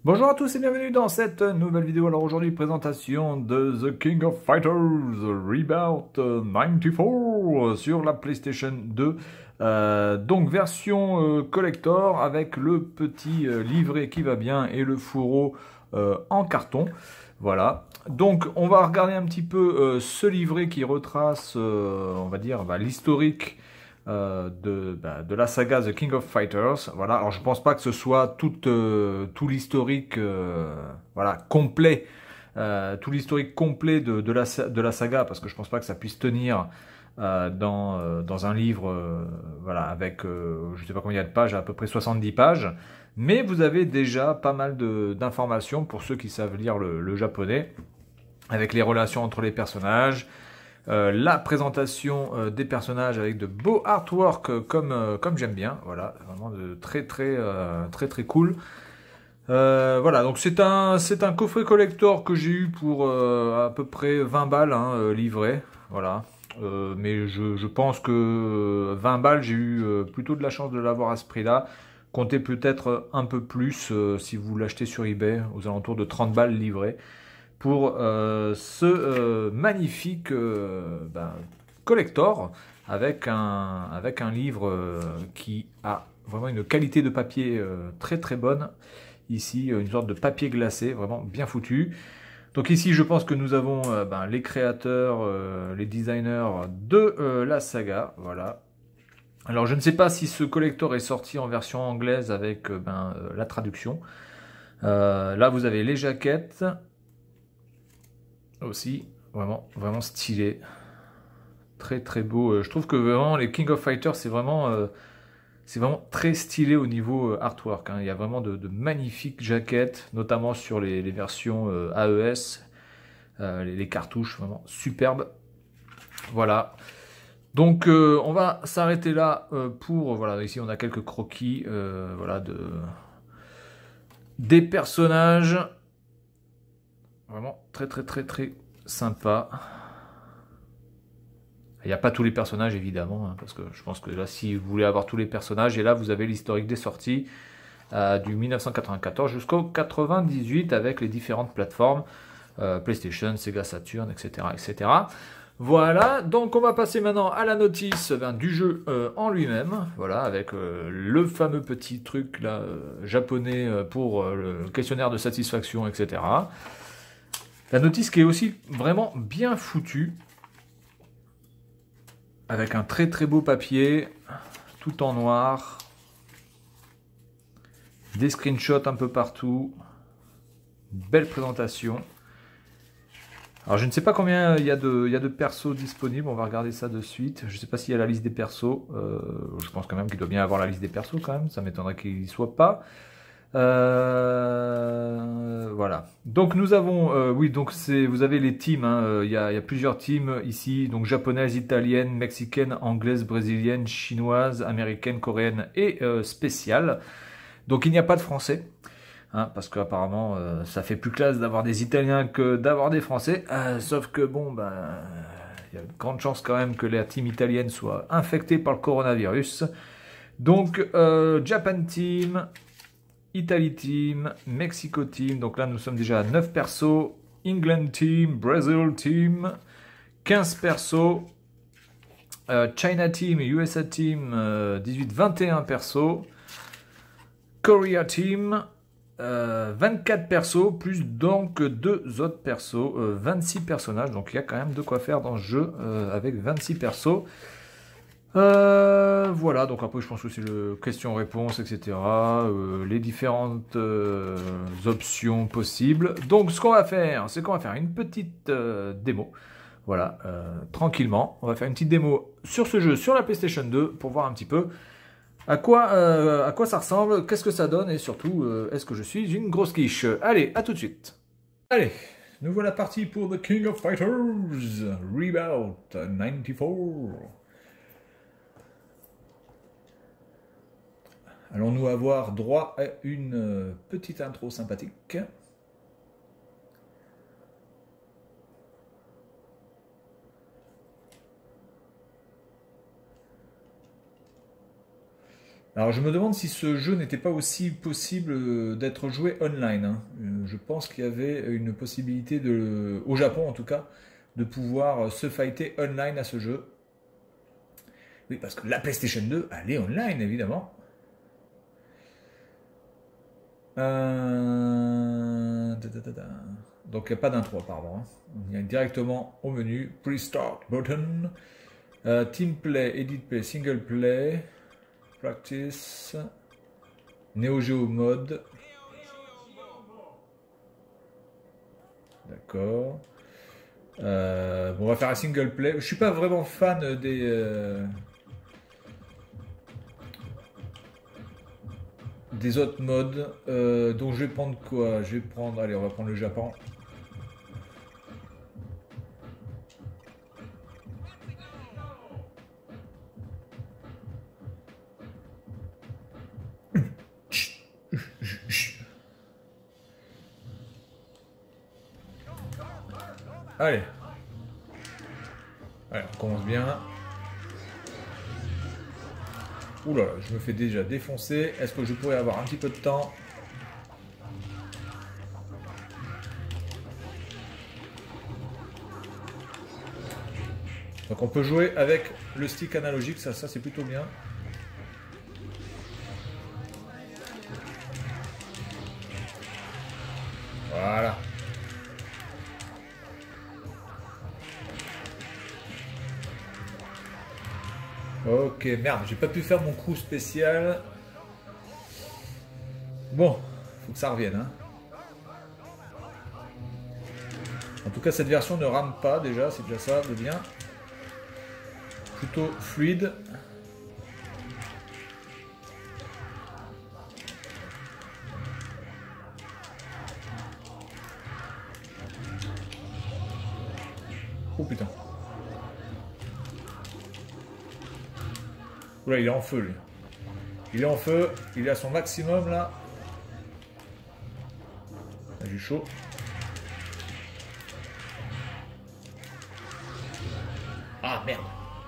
Bonjour à tous et bienvenue dans cette nouvelle vidéo. Alors aujourd'hui, présentation de The King of Fighters Reboot 94 sur la PlayStation 2. Donc version collector avec le petit livret qui va bien et le fourreau en carton. Voilà. Donc on va regarder un petit peu ce livret qui retrace, on va dire, l'historique de la saga The King of Fighters. Voilà, alors je pense pas que ce soit tout l'historique voilà, complet, tout l'historique complet de la saga, parce que je pense pas que ça puisse tenir dans un livre voilà, avec, je sais pas combien il y a de pages, à peu près 70 pages. Mais vous avez déjà pas mal d'informations pour ceux qui savent lire le japonais, avec les relations entre les personnages, la présentation des personnages avec de beaux artwork comme j'aime bien, voilà, vraiment de très cool. Voilà, donc c'est un coffret collector que j'ai eu pour à peu près 20 balles hein, livré, voilà. Mais je pense que 20 balles, j'ai eu plutôt de la chance de l'avoir à ce prix-là. Comptez peut-être un peu plus si vous l'achetez sur eBay, aux alentours de 30 balles livré pour ce magnifique collector avec un livre qui a vraiment une qualité de papier très bonne. Ici, une sorte de papier glacé, vraiment bien foutu. Donc ici, je pense que nous avons les créateurs, les designers de la saga. Voilà. Alors, je ne sais pas si ce collector est sorti en version anglaise avec la traduction. Là, vous avez les jaquettes aussi, vraiment stylé, très beau. Je trouve que vraiment les King of Fighters c'est vraiment très stylé au niveau artwork, hein. Il y a vraiment de magnifiques jaquettes, notamment sur les versions AES, les cartouches vraiment superbes. Voilà. Donc on va s'arrêter là pour voilà, ici on a quelques croquis voilà des personnages. Vraiment très sympa. Il n'y a pas tous les personnages évidemment, hein, parce que je pense que là si vous voulez avoir tous les personnages, et là vous avez l'historique des sorties du 1994 jusqu'au 98 avec les différentes plateformes, PlayStation, Sega Saturn, etc. Voilà, donc on va passer maintenant à la notice du jeu en lui-même, voilà, avec le fameux petit truc là japonais pour le questionnaire de satisfaction, etc. La notice qui est aussi vraiment bien foutue, avec un très beau papier, tout en noir, des screenshots un peu partout, belle présentation. Alors je ne sais pas combien il y a de persos disponibles, on va regarder ça de suite. Je ne sais pas s'il y a la liste des persos, je pense quand même qu'il doit bien avoir la liste des persos quand même, ça m'étonnerait qu'il n'y soit pas. Voilà. Donc nous avons, oui, donc vous avez les teams. Hein, il y a plusieurs teams ici, donc japonaise, italienne, mexicaine, anglaise, brésilienne, chinoise, américaine, coréenne et spéciale. Donc il n'y a pas de français, hein, parce qu'apparemment ça fait plus classe d'avoir des Italiens que d'avoir des Français. Sauf que bon, il y a de grandes chances quand même que la team italienne soit infectée par le coronavirus. Donc Japan Team, Italy Team, Mexico Team, donc là nous sommes déjà à 9 persos, England Team, Brazil Team, 15 persos, China Team et USA Team, 18-21 persos, Korea Team, 24 persos, plus donc 2 autres persos, 26 personnages, donc il y a quand même de quoi faire dans ce jeu avec 26 persos. Voilà, donc après je pense que c'est le question-réponse, etc. Les différentes options possibles. Donc ce qu'on va faire, c'est qu'on va faire une petite démo. Voilà, tranquillement. On va faire une petite démo sur ce jeu, sur la PlayStation 2, pour voir un petit peu à quoi ça ressemble, qu'est-ce que ça donne, et surtout, est-ce que je suis une grosse quiche. Allez, à tout de suite. Allez, nous voilà partis pour The King of Fighters Reboot 94. Allons-nous avoir droit à une petite intro sympathique? Alors je me demande si ce jeu n'était pas aussi possible d'être joué online. Hein. Je pense qu'il y avait une possibilité, au Japon en tout cas, de pouvoir se fighter online à ce jeu. Oui, parce que la PlayStation 2, elle est online évidemment. Donc il n'y a pas d'intro apparemment. Hein. Il y a directement au menu, Pre-Start Button, Team Play, Edit Play, Single Play, Practice, Neo Geo Mode. D'accord. Bon, on va faire un single play. Je suis pas vraiment fan des autres modes. Donc je vais prendre quoi? Je vais prendre. Allez, on va prendre le Japon. Allez. Allez, on commence bien. Ouh là là, je me fais déjà défoncer. Est-ce que je pourrais avoir un petit peu de temps? Donc on peut jouer avec le stick analogique, ça c'est plutôt bien. Voilà. Ok, merde, j'ai pas pu faire mon coup spécial. Bon, faut que ça revienne. Hein. En tout cas, cette version ne rame pas déjà, c'est déjà ça de bien. Plutôt fluide. Oh putain. Oula, il est en feu lui. Il est en feu, il est à son maximum là. J'ai chaud. Ah merde.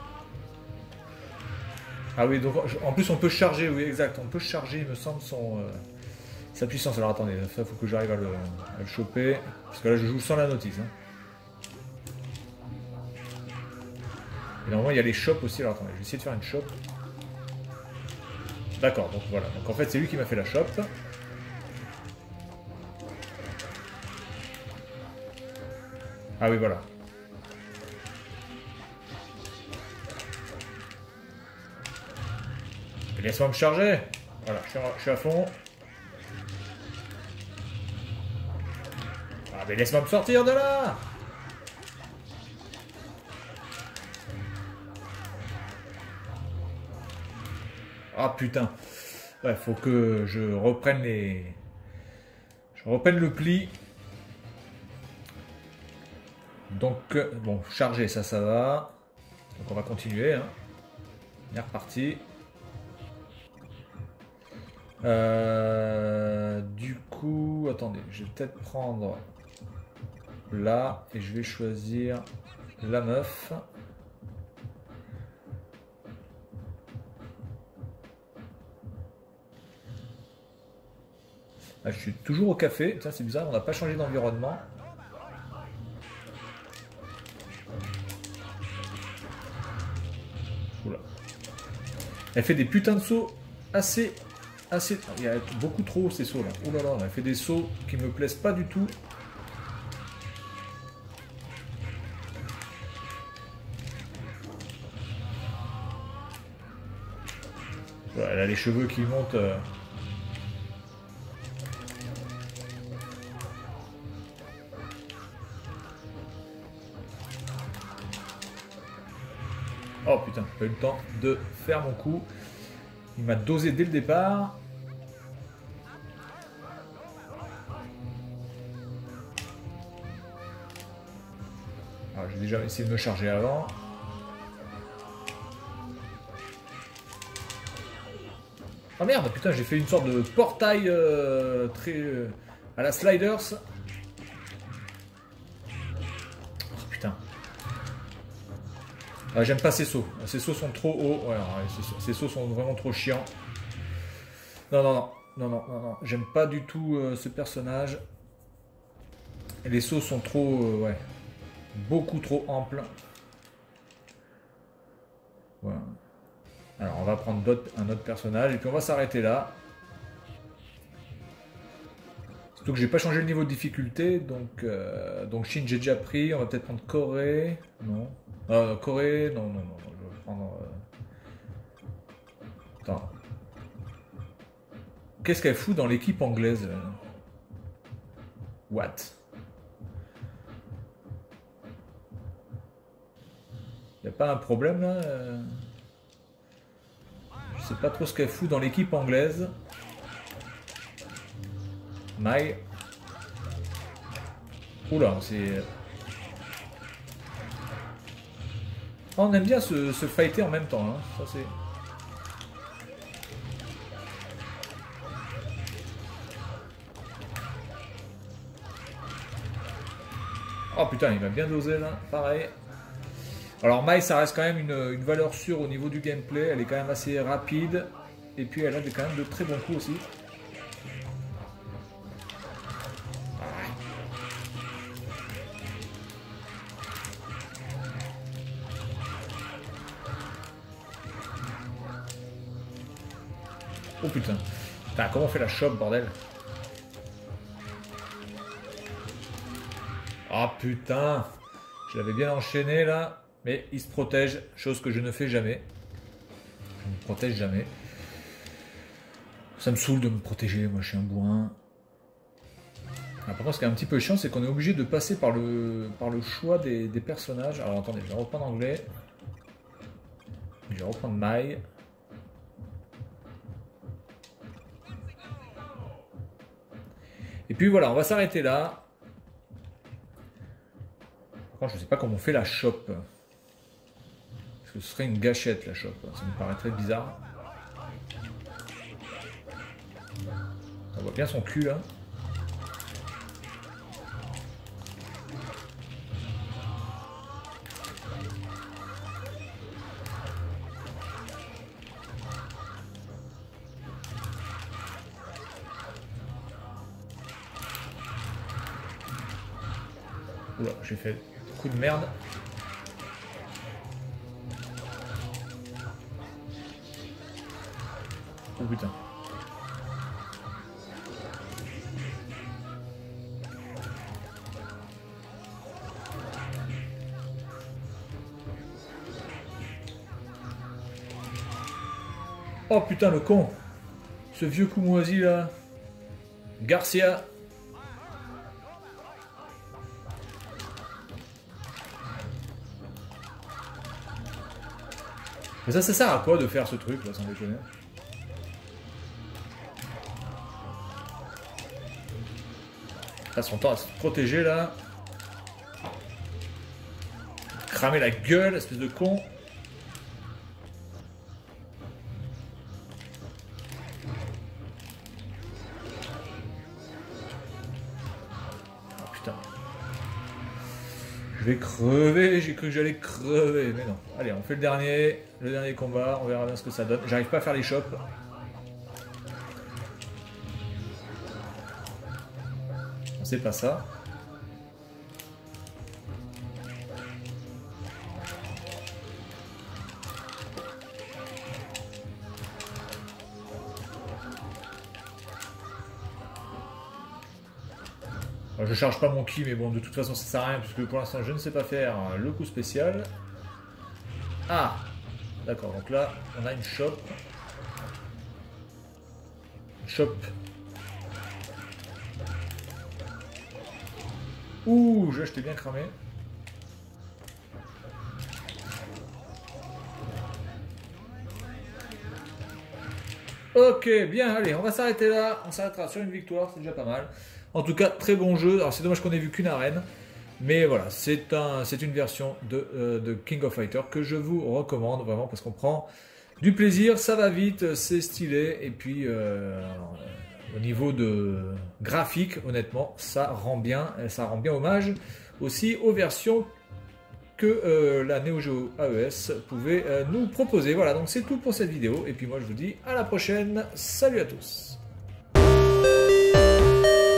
Ah oui, donc en plus on peut charger, oui exact, on peut charger il me semble sa puissance. Alors attendez, ça faut que j'arrive à le choper. Parce que là je joue sans la notice. Hein. Et normalement il y a les shops aussi, alors attendez, je vais essayer de faire une shop. D'accord, donc voilà. Donc en fait, c'est lui qui m'a fait la shop. Ah oui, voilà. Laisse-moi me charger. Voilà, je suis à fond. Ah mais laisse-moi me sortir de là. Ah putain. Ouais, faut que je reprenne le pli. Donc, bon, charger, ça va. Donc on va continuer. Hein. On est reparti. Du coup, attendez, je vais peut-être prendre là et je vais choisir la meuf. Ah, je suis toujours au café, ça c'est bizarre, on n'a pas changé d'environnement. Oula. Elle fait des putains de sauts assez... Il y a beaucoup trop ces sauts là. Oh là là, elle fait des sauts qui me plaisent pas du tout. Voilà, elle a les cheveux qui montent. Oh putain, j'ai pas eu le temps de faire mon coup. Il m'a dosé dès le départ. Alors j'ai déjà essayé de me charger avant. Oh merde, putain, j'ai fait une sorte de portail très à la Sliders. Oh putain. Ah, j'aime pas ces sauts. Ces sauts sont trop hauts. Ouais, ces sauts sont vraiment trop chiants. Non, non, non. Non, non, non, non. J'aime pas du tout ce personnage. Et les sauts sont trop... ouais. Beaucoup trop amples. Voilà. Alors, on va prendre un autre personnage. Et puis, on va s'arrêter là. Surtout que j'ai pas changé le niveau de difficulté. Donc Shin, j'ai déjà pris. On va peut-être prendre Corée. Non. Corée. Non, non, non. Je vais prendre... Attends. Qu'est-ce qu'elle fout dans l'équipe anglaise? What? Y a pas un problème là? Je sais pas trop ce qu'elle fout dans l'équipe anglaise. Mai. Oula, c'est... Oh, on aime bien se fighter en même temps, hein. Ça c'est... Oh putain, il va bien doser là, pareil. Alors Mai, ça reste quand même une valeur sûre au niveau du gameplay. Elle est quand même assez rapide. Et puis elle a quand même de très bons coups aussi. Oh putain. Putain, comment on fait la chope, bordel? Oh putain. Je l'avais bien enchaîné là. Mais il se protège, chose que je ne fais jamais. Je ne me protège jamais. Ça me saoule de me protéger, moi je suis un bourrin. Par contre, ce qui est un petit peu chiant, c'est qu'on est obligé de passer par le choix des personnages. Alors attendez, je vais reprendre anglais. Je vais reprendre Mai. Et puis voilà, on va s'arrêter là. Par contre, je ne sais pas comment on fait la chope. Parce que ce serait une gâchette la chope. Ça me paraît très bizarre. On voit bien son cul là. Oula, j'ai fait coup de merde. Oh putain. Oh putain le con. Ce vieux coup moisi là. Garcia. Mais ça sert à quoi de faire ce truc là, sans déconner? Passe son temps à se protéger là. Cramer la gueule, espèce de con. Oh putain. Je vais crever, j'ai cru que j'allais crever, mais non. Allez, on fait le dernier combat, on verra bien ce que ça donne. J'arrive pas à faire les chops. C'est pas ça. Je charge pas mon ki, mais bon, de toute façon, ça sert à rien, puisque pour l'instant, je ne sais pas faire le coup spécial. Ah, d'accord, donc là, on a une chope. Chope. Ouh, je t'ai bien cramé. Ok, bien, allez, on va s'arrêter là. On s'arrêtera sur une victoire, c'est déjà pas mal. En tout cas, très bon jeu. Alors, c'est dommage qu'on ait vu qu'une arène. Mais voilà, c'est une version de King of Fighters que je vous recommande vraiment parce qu'on prend du plaisir, ça va vite, c'est stylé. Et puis, au niveau de graphique, honnêtement, ça rend bien hommage aussi aux versions que la Neo Geo AES pouvait nous proposer. Voilà, donc c'est tout pour cette vidéo. Et puis moi, je vous dis à la prochaine. Salut à tous.